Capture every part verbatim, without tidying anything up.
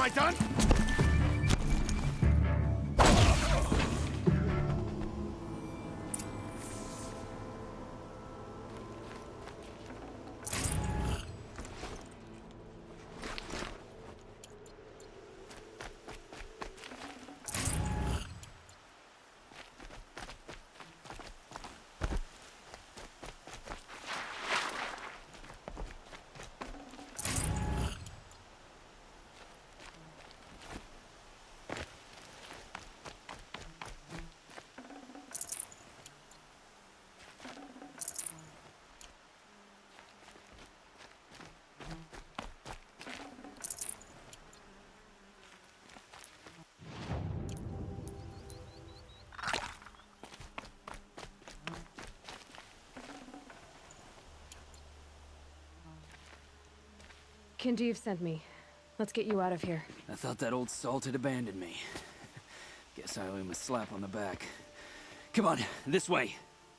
I done? Kinjeev sent me. Let's get you out of here. I thought that old salt had abandoned me. Guess I owe him a slap on the back. Come on, this way.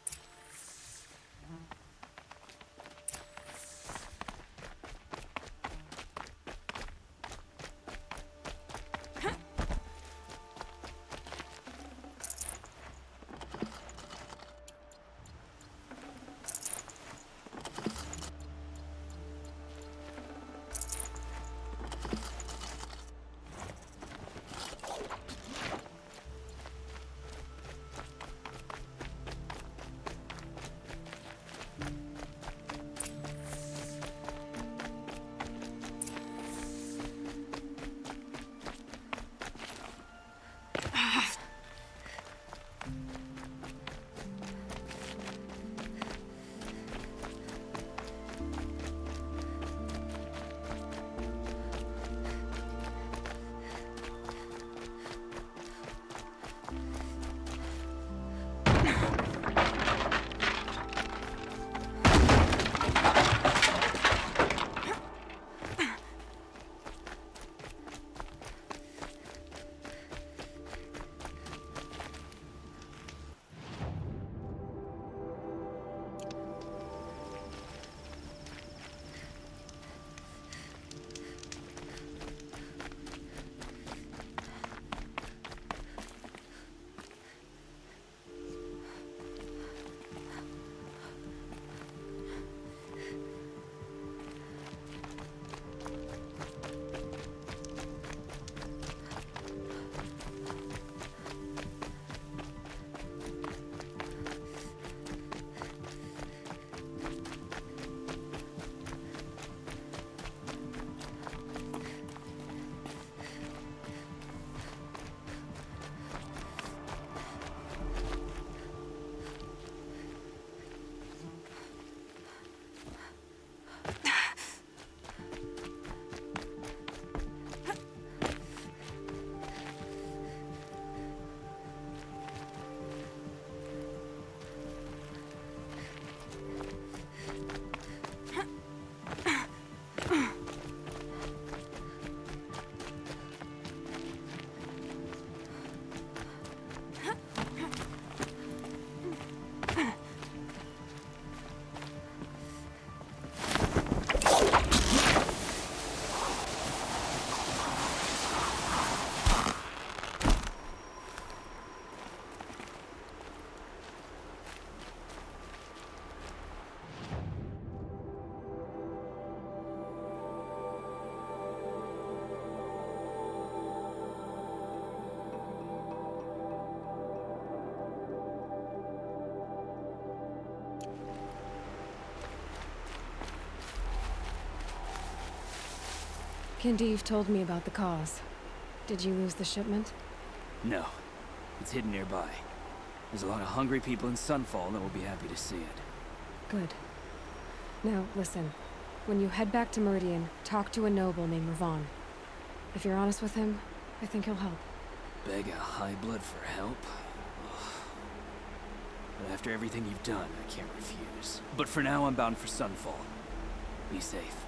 Kinjeev told me about the cause. Did you lose the shipment? No. It's hidden nearby. There's a lot of hungry people in Sunfall that will be happy to see it. Good. Now, listen. When you head back to Meridian, talk to a noble named Ravon. If you're honest with him, I think he'll help. Beg a high blood for help? Ugh. But after everything you've done, I can't refuse. But for now, I'm bound for Sunfall. Be safe.